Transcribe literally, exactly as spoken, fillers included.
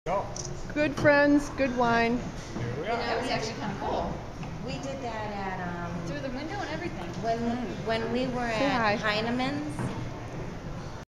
Go. Good friends, good wine. Here we You are. know, That was we, actually kind of cool. we did that at um, Through the window and everything. when when we were Say hi. at Heinemann's.